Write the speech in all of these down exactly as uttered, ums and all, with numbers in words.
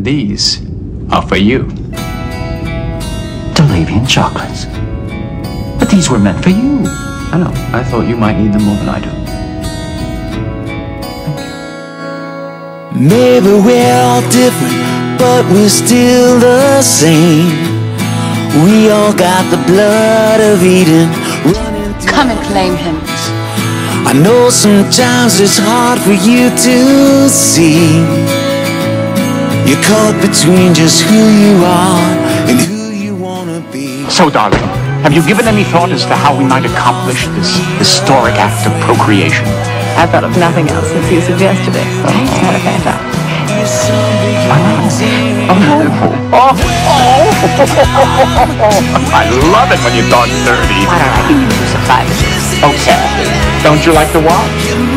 these are for you. Delavian chocolates. But these were meant for you. I know. I thought you might need them more than I do. Maybe we're all different, but we're still the same. We all got the blood of Eden running through. Come and claim him. I know sometimes it's hard for you to see. You're caught between just who you are and who you wanna be. So, darling, have you given any thought as to how we might accomplish this historic act of procreation? I thought of nothing else since you suggested it. Oh. Not a fantastic. Oh, oh, oh. I love it when you talk dirty. Why don't I give you some five? Okay. Don't you like to watch?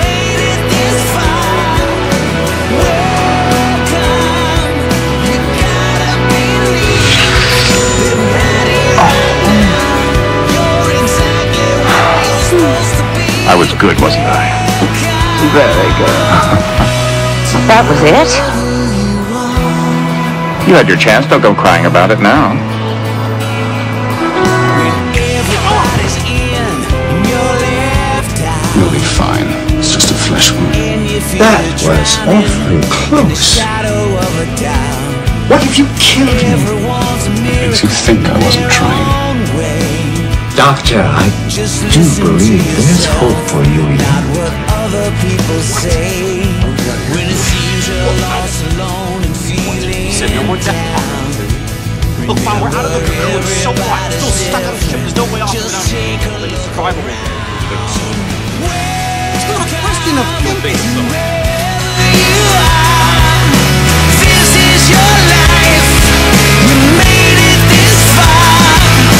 I was good, wasn't I? Very good. That was it? You had your chance. Don't go crying about it now. You'll be fine. It's just a flesh wound. That was awfully close. What if you killed me? Makes you think I wasn't trying. Doctor, I do believe there's hope for you yet. Said no more death talk. Look, fine, we're out of the cocoon. So what? Still stuck on the ship. There's no way off without survival. It's not a question of thinking. This is your life. You made it this far.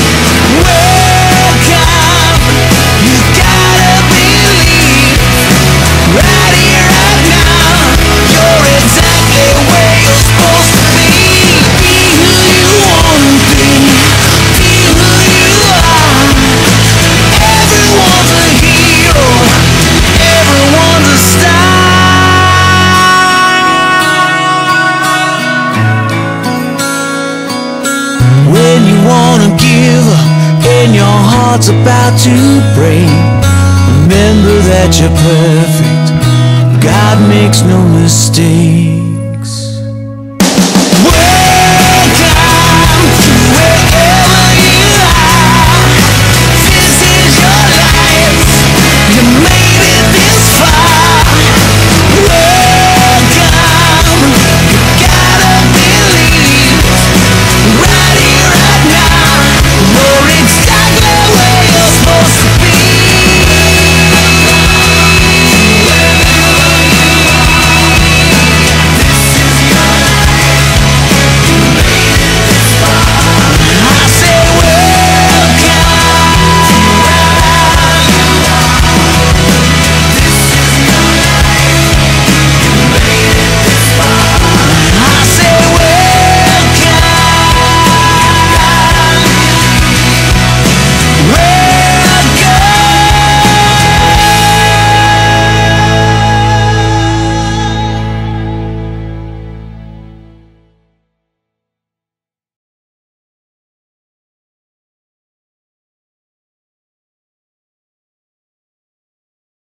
Welcome. You gotta believe. Right here, right now. You're exactly where you're supposed to be. Be who you wanna be. Be who you are. Everyone's a hero. Everyone's a star. When you wanna give up and your heart's about to break, remember that you're perfect. God makes no mistake.